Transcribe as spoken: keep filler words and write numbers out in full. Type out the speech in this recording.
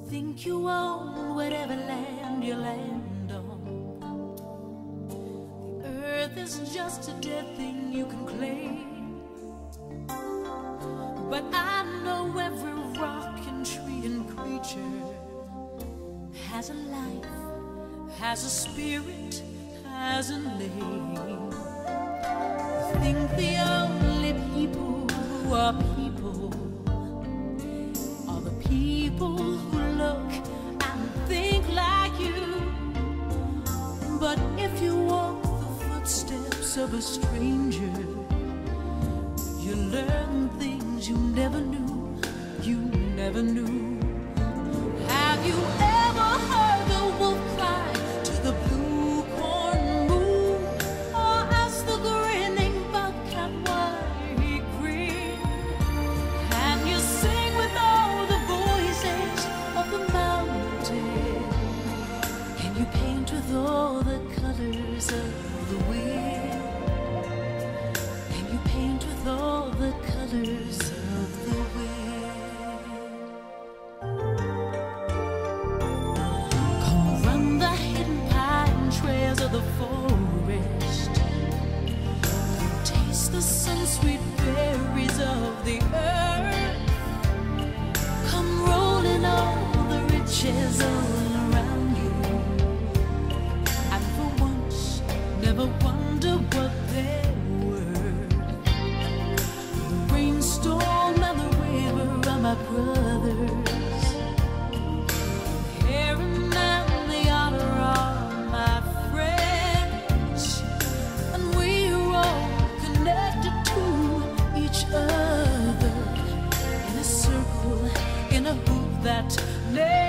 think you own whatever land you land on. The earth is just a dead thing you can claim, but I know every rock and tree and creature has a life, has a spirit, has a name. I think the only people who are people are the people who look and think like you. But if you walk the footsteps of a stranger, you learn things you never knew, you never knew. Have you ever heard the wolf cry to the blue corn moon, or ask the grinning bobcat why he grinned? Can you sing with all the voices of the mountain? Can you paint with all the colors of the wind? Can you paint with all the colors of the wind? Come run the hidden pine trails of the forest. Come taste the sun-sweet berries of the earth. Come roll in all the riches all around you, and for once never wonder what they're worth. The rainstorm and the river are my brothers. The heron and the otter are my friends, and we're all connected to each other in a circle, in a hoop that never